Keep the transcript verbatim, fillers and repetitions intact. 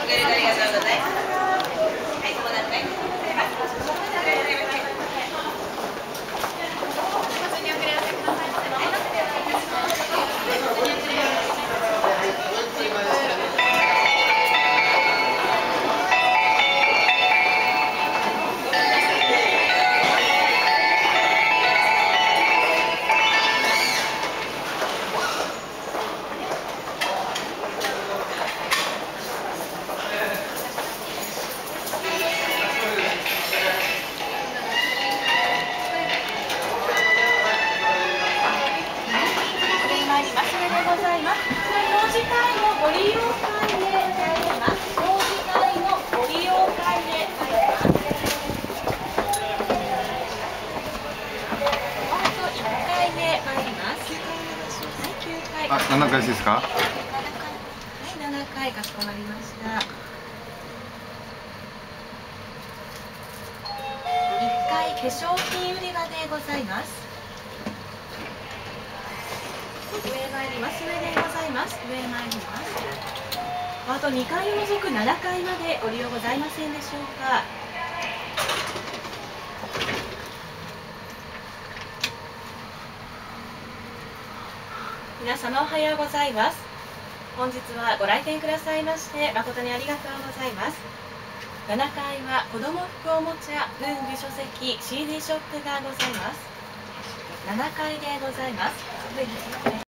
協力ありがとうございます。はい、そこだったね。 あ、ななかいですか？ はい、ななかいかしこまりました。いっかい化粧品売り場でございます。上へ参ります。上でございます。上へ参ります。あとにかいを除くななかいまでご利用ございませんでしょうか。皆様おはようございます。本日はご来店くださいまして誠にありがとうございます。ななかいは子ども服おもちゃ、文具、書籍、シーディー ショップがございます。ななかいでございます。